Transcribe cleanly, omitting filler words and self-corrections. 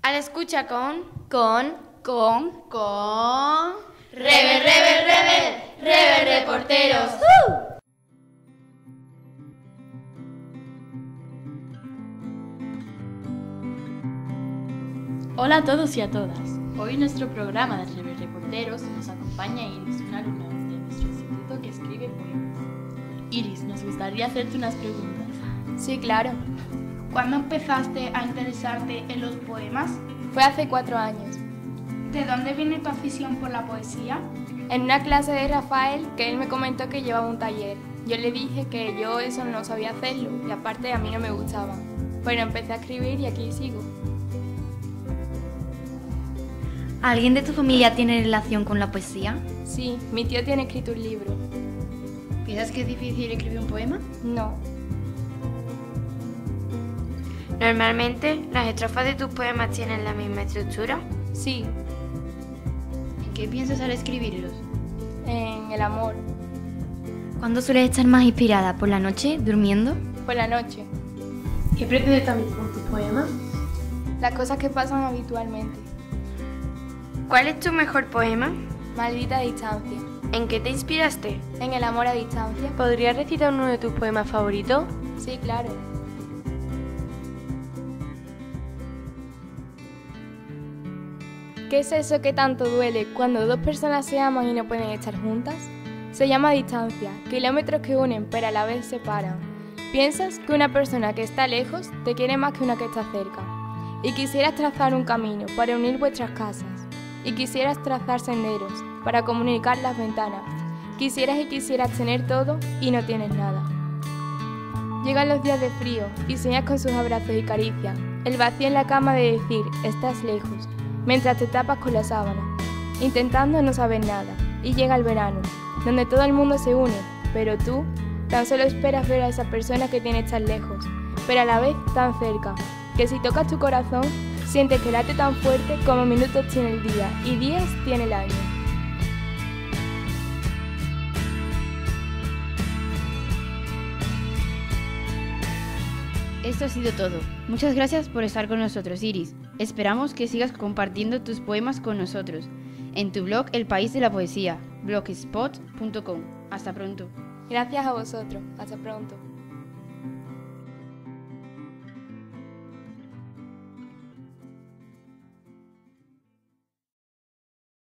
A la escucha con Rebel Reporteros. Hola a todos y a todas. Hoy en nuestro programa de Rebel Reporteros nos acompaña Iris, una alumna de nuestro instituto que escribe poemas. Iris, nos gustaría hacerte unas preguntas. Sí, claro. ¿Cuándo empezaste a interesarte en los poemas? Fue hace 4 años. ¿De dónde viene tu afición por la poesía? En una clase de Rafael, que él me comentó que llevaba un taller. Yo le dije que yo eso no sabía hacerlo y aparte a mí no me gustaba. Pero empecé a escribir y aquí sigo. ¿Alguien de tu familia tiene relación con la poesía? Sí, mi tío tiene escrito un libro. ¿Piensas que es difícil escribir un poema? No. Normalmente, ¿las estrofas de tus poemas tienen la misma estructura? Sí, ¿En qué piensas al escribirlos? en el amor, ¿Cuándo sueles estar más inspirada? ¿Por la noche? ¿Durmiendo? por la noche. ¿Qué pretendes también con tus poemas? Las cosas que pasan habitualmente. ¿Cuál es tu mejor poema? Maldita distancia. ¿En qué te inspiraste? En el amor a distancia. ¿Podrías recitar uno de tus poemas favoritos? Sí, claro. ¿Qué es eso que tanto duele cuando dos personas se aman y no pueden estar juntas? Se llama distancia, kilómetros que unen pero a la vez separan. Piensas que una persona que está lejos te quiere más que una que está cerca. Y quisieras trazar un camino para unir vuestras casas. Y quisieras trazar senderos para comunicar las ventanas. Quisieras y quisieras tener todo y no tienes nada. Llegan los días de frío y sueñas con sus abrazos y caricias. El vacío en la cama de decir, estás lejos, mientras te tapas con la sábana, intentando no saber nada. Y llega el verano, donde todo el mundo se une, pero tú tan solo esperas ver a esa persona que tienes tan lejos, pero a la vez tan cerca, que si tocas tu corazón, sientes que late tan fuerte como minutos tiene el día y días tiene el año. Esto ha sido todo. Muchas gracias por estar con nosotros, Iris. Esperamos que sigas compartiendo tus poemas con nosotros en tu blog El País de la Poesía, blogspot.com. Hasta pronto. Gracias a vosotros. Hasta pronto.